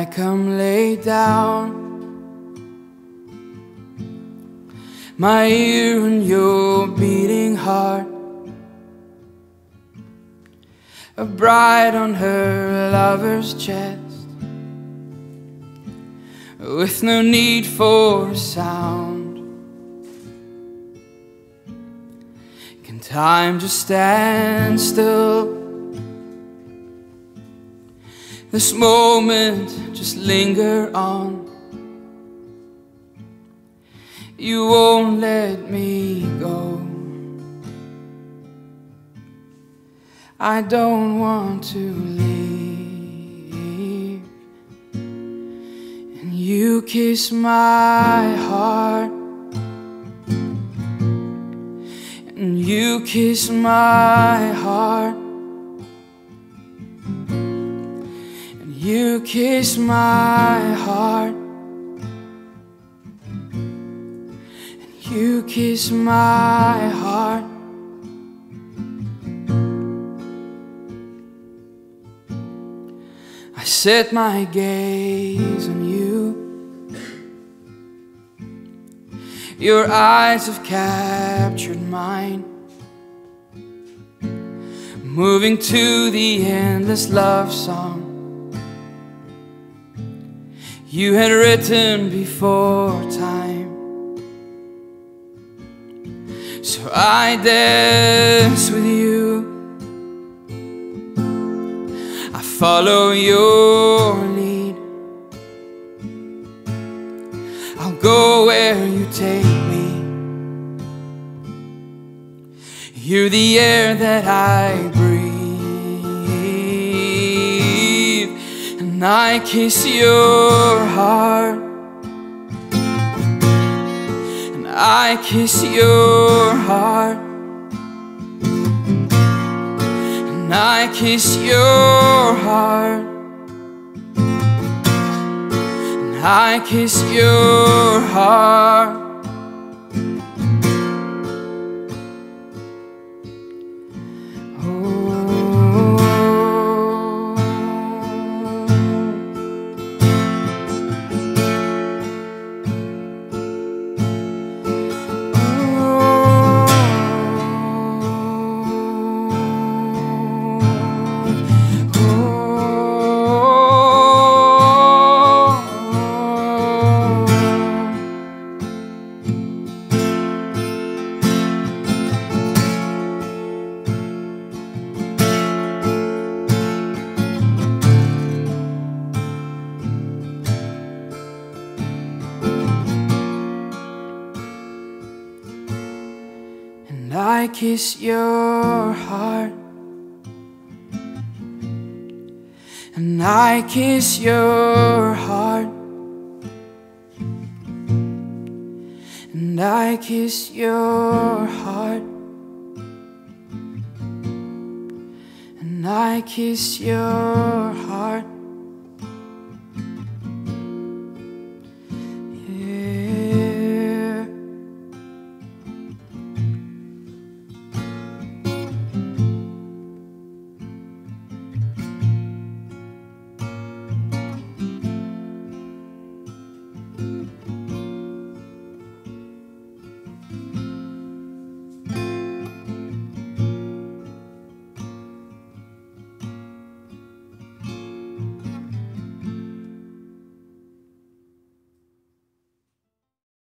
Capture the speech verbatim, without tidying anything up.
come lay down my ear on your beating heart, a bride on her lover's chest, with no need for sound. Can time just stand still? This moment just linger on. You won't let me go. I don't want to leave. And you kiss my heart, and you kiss my heart, and you kiss my heart, and you kiss my heart. I set my gaze on you. Your eyes have captured mine, moving to the endless love song you had written before time. So I dance with you, I follow your lead, I'll go where you take me. You're the air that I breathe, and I kiss your heart, and I kiss your heart, and I kiss your heart, and I kiss your heart. And I kiss your heart, and I kiss your heart, and I kiss your heart, and I kiss your heart.